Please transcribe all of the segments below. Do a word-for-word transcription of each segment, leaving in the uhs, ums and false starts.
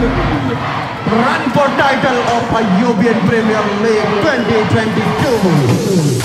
run for title of Ayubian Premier League twenty twenty-two.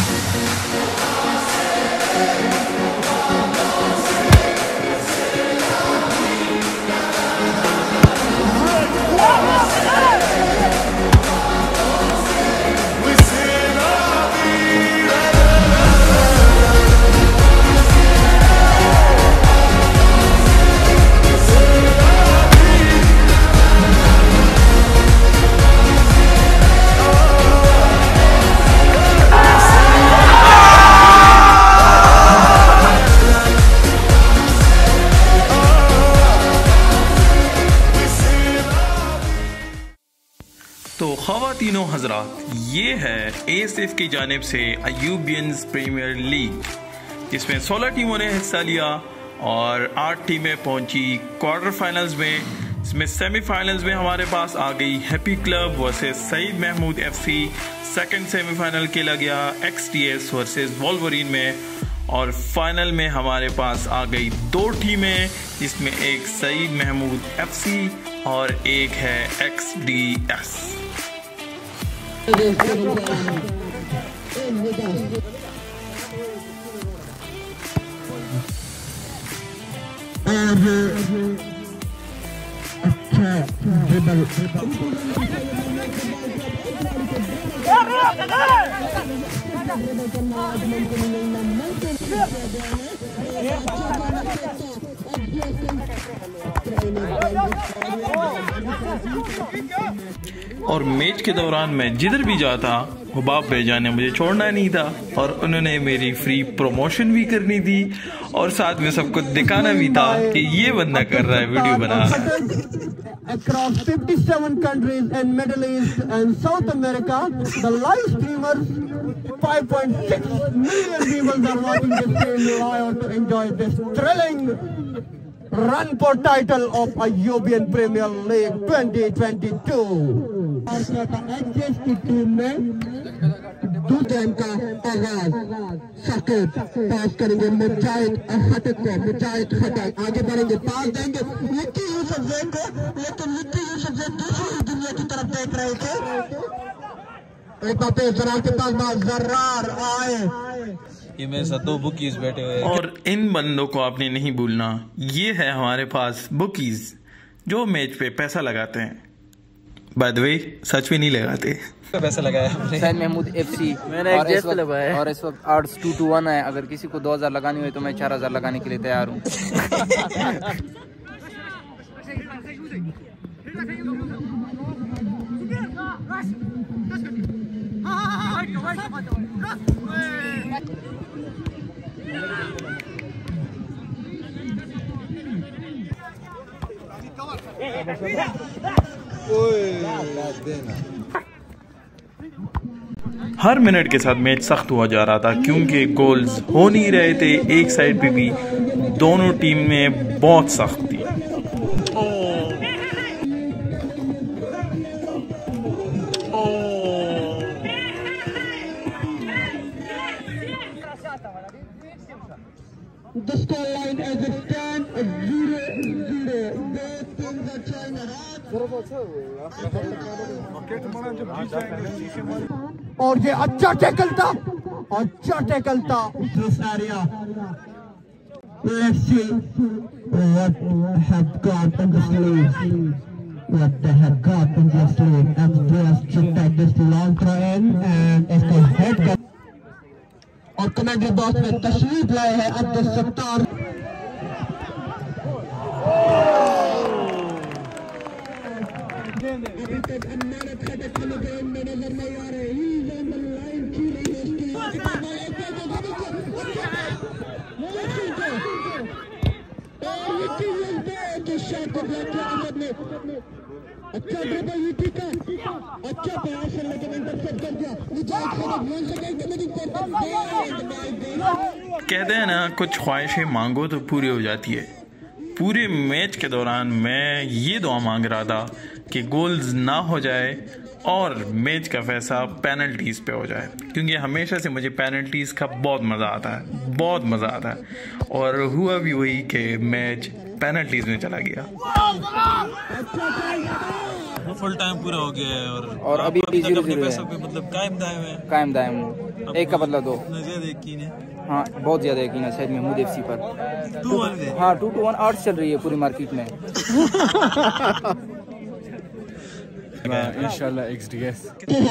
तो ख़वातीनो हज़रात, ये है एएसएफ की जानिब से अयूबियंस प्रीमियर लीग, जिसमें सोलह टीमों ने हिस्सा लिया और आठ टीमें पहुंची क्वार्टर फाइनल्स में। इसमें सेमीफाइनल्स में हमारे पास आ गई happy club versus Saeed Mahmood FC. Second semifinal खेला गया एक्सटीएस वर्सेस वोल्वरीन में, और फाइनल में हमारे पास आ गई दो टीमें, जिसमें एक सईद महमूद एफसी और एक है एक्सडीएस। और मैच के दौरान मैं जिधर भी जाता हुबाब भाईजान ने मुझे छोड़ना नहीं था, और उन्होंने मेरी फ्री प्रमोशन भी करनी थी और साथ में सबको दिखाना भी था कि ये बंदा कर रहा है वीडियो बना रहा है। Across fifty-seven countries in Middle East and South America, the live streamers, five point six million people are watching this game live to enjoy this thrilling run for title of Ayubian Premier League twenty twenty-two. Team में दूसरे का आगाज साकिब पास करेंगे मुजाहिद हटक को, मुजाहिद हटक आगे बढ़ेंगे, पास देंगे लिट्टी यूसुफ जैन को, लेकिन लिट्टी यूसुफ जैन दूसरी दुनिया की तरफ देख रहे थे। एक बार जरार के पास बात जर्रार आए, ये मेरे साथ दो बुकीज बैठे हुए हैं। और इन बंदों को आपने नहीं भूलना, ये है हमारे पास बुकीज जो मैच पे पैसा लगाते हैं। बाय द वे सच में नहीं लगाते, पैसा लगाया हमने। सईद महमूद एफसी मैंने एक जेस पे लगाया है, और इस वक्त आर्ट्स टू टू वन है। अगर किसी को दो हजार लगानी हो तो मैं चार हजार लगाने के लिए तैयार हूँ। हर मिनट के साथ मैच सख्त हुआ जा रहा था, क्योंकि गोल्स हो नहीं रहे थे। एक साइड पे भी दोनों टीम में बहुत सख्त थी। The scoreline as it stands is zero zero. Both teams are trying hard. और ये अच्छा टैकल था, अच्छा टैकल था this area. Let's see what have got in this league. What they have got in this league. And just to take this long throw in and if they head cut. और commentary box में तशरीफ लाए हैं अब्दुल सत्तार। अच्छा dribble UT का अच्छा प्रयास है, लेकिन इंटरसेप्ट कर दिया। कहते हैं ना, कुछ ख्वाहिशें मांगो तो पूरी हो जाती है। पूरे मैच के दौरान मैं ये दुआ मांग रहा था कि गोल्स ना हो जाए और मैच का फैसला पेनल्टीज़ पे हो जाए, क्योंकि हमेशा से मुझे पेनल्टीज़ का बहुत मज़ा आता है, बहुत मज़ा आता है। और हुआ भी वही कि मैच पेनल्टीज में चला गया। फुल टाइम पूरा हो गया है और और अभी भी जीरो जीरो है, मतलब कायम दायम है, कायम दायम एक का बदला दो। यकीन है, हाँ बहुत ज्यादा यकीन है शायद महमूद एफसी पर। टू वन हाँ टू टू वन आर्ट चल रही है पूरी मार्केट में। इंशाल्लाह एक्सडीएस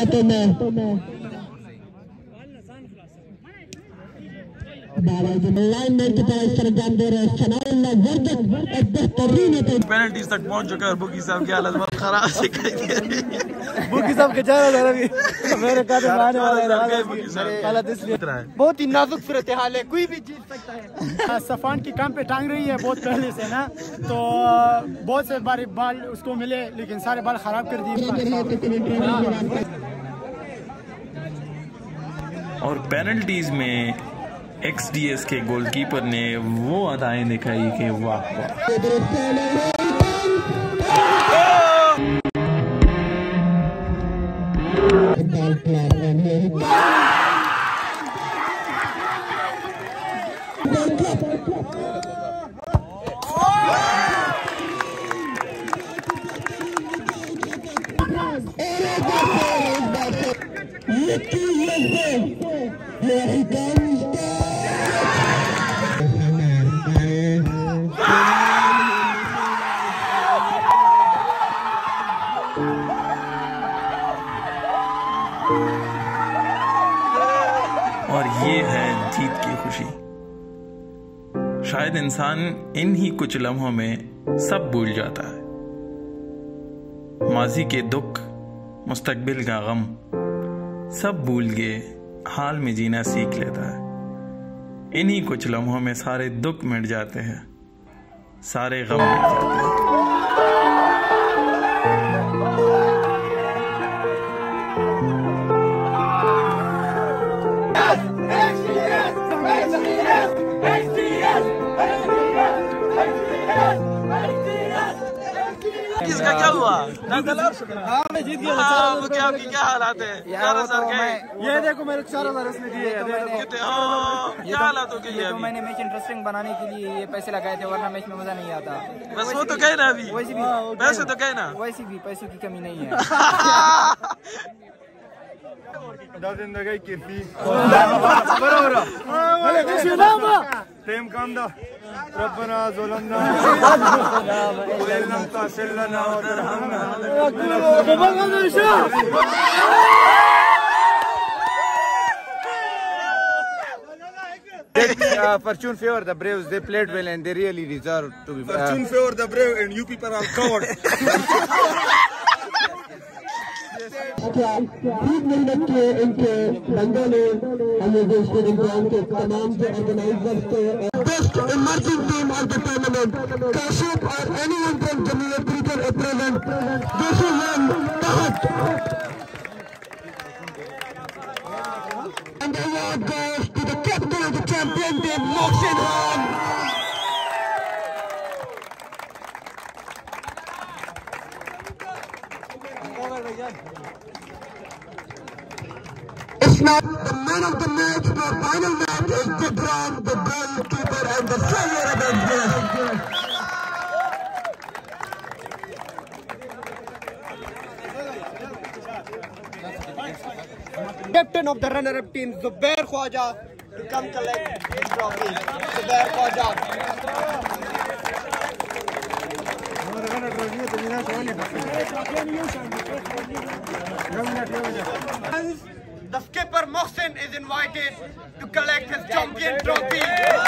पेनल्टीज तक पहुंच चुका है। बुकी साहब की हालत बहुत खराब से बुकी साहब के चार हजार अभी मेरे काटे आने वाला है। हालत इसलिए बहुत ही नाजुक सूरत हाल है, कोई भी जीत सकता है। सफान की काम पे टांग रही है बहुत पहले से ना, तो बहुत से बार बाल उसको मिले लेकिन सारे बाल खराब कर दिए। और पेनल्टीज में एक्सडीएस के गोलकीपर ने वो अदाएं दिखाई कि वाह वाह। और ये है जीत की खुशी। शायद इंसान इन ही कुछ लम्हों में सब भूल जाता है। माजी के दुख, मुस्तकबिल का गम, सब भूल के हाल में जीना सीख लेता है। इन्हीं कुछ लम्हों में सारे दुख मिट जाते हैं, सारे गम मिट जाते हैं। इसका क्या हुआ? हाँ मैं जीत गया। हाँ, क्या आपकी क्या हालात है? चार हजार गए। ये देखो मेरे चार हजार उसने दिए। क्या हालात हो गई? तो मैंने मैच इंटरेस्टिंग बनाने के लिए ये पैसे लगाए थे, वरना मैच में मजा नहीं आता। बस वो तो गए ना अभी। वैसे भी पैसे तो गए ना। वैसे भी पैसों की कमी नहीं है। ربنا ظلمنا وإن لم تغفر لنا وترحمنا. Uh, Fortune favor the Braves. They played well and they really deserve to be. Uh, Fortune favor the brave and you people are cowards. तीन मिनट के इनके दंगों ने हमें देशों के तमाम जो ऑर्गेनाइजर्स थे best emerging team of the tournament Kashif और anyone from Jamiat cricket at present this is one तहत and the award goes to the captain of the champion team Mohsin Khan. It's not the man of the match, the final match is Gibran, the goalkeeper and the savior of Express. Captain of the runner-up team, Zubair Khwaja, to come collect his trophy. Zubair Khwaja. The skipper Mohsin is invited to collect his champion trophy.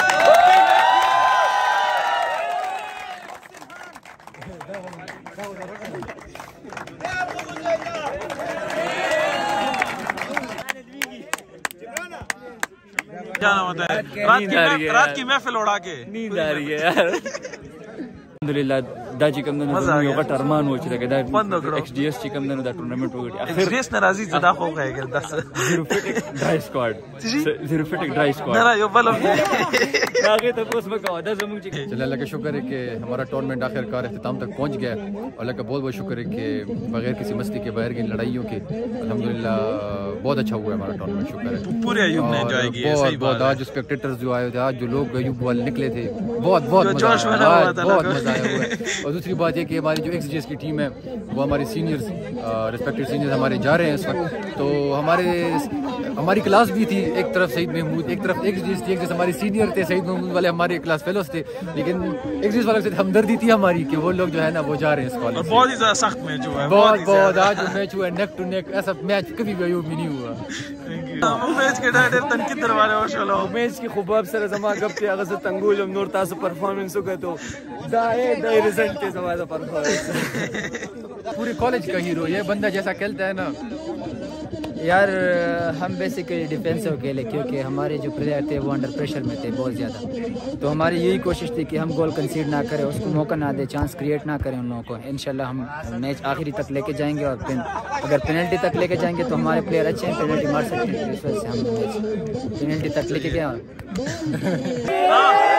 क्या नाम होता है? रात की रात की महफिल उड़ा के नींद आ रही है यार। अल्हम्दुलिल्लाह دا چې کوم نه یو غټ ارمان و چې دا ایکس डी ایس چې کوم نه دا ټورنمنت وګړي اخر ریس ناراضي زدا خو غایګل داس zero fit dry squad zero fit dry squad نه یو بل هغه ته اوس مکو دا زموږ چې چل الله کا شکر ہے کہ ہمارا ٹورنمنٹ آخرکار اختتام تک پہنچ گیا اور اللہ کا بہت بہت شکر ہے کہ بغیر کسی مسئلے کے بغیر کی لڑائیوں کے الحمدللہ बहुत अच्छा हुआ है हमारा टूर्नामेंट, शुक्र है पूरे अयूब ने एंजॉय किया। बहुत बहुत आज स्पेक्टेटर्स जो आए थे, आज जो लोग अयूब वाले निकले थे, बहुत बहुत मजा आया, बहुत मजा आया हुआ है। और दूसरी बात ये कि हमारी जो एक्स जी एस की टीम है वो हमारे सीनियर्स, रिस्पेक्टेड सीनियर्स हमारे जा रहे हैं इस वक्त। तो हमारे हमारी क्लास भी थी, एक तरफ सईद महमूद, एक तरफ एक्स जी एस थी, एक जैसे हमारे सीनियर थे सईद महमूद वाले हमारे क्लास फेलोज थे, लेकिन एक्स जी एस वालों से हमदर्दी थी हमारी कि वो लोग जो है ना वो जा रहे हैं इस कॉलेज। बहुत ही ज्यादा सख्त मैच हुआ है, बहुत बहुत आज जो मैच हुआ नेक टू नेक, ऐसा मैच कभी भी अयूब में नहीं हुआ। मैच के डायरेक्टर तनकीद दरवाजे माशाल्लाह मैच की खुबाब सर जमा गप के अगर तंगुल नूर तासु परफॉर्मेंस हो तो दाए दाए रिजल्ट के जमाना परफॉर्मेंस पूरे कॉलेज का हीरो ये बंदा जैसा खेलता है ना यार। हम बेसिकली डिफेंसिव खेले क्योंकि हमारे जो प्लेयर थे वो अंडर प्रेशर में थे बहुत ज़्यादा, तो हमारी यही कोशिश थी कि हम गोल कंसीड ना करें, उसको मौका ना दे, चांस क्रिएट ना करें उन लोगों को। इंशाल्लाह हम मैच आखिरी तक लेके जाएंगे और फिर अगर पेनल्टी तक लेके जाएंगे तो हमारे प्लेयर अच्छे हैं, पेनल्टी मार सकते हैं, इस वजह से हम मैच पेनल्टी तक लेके गए।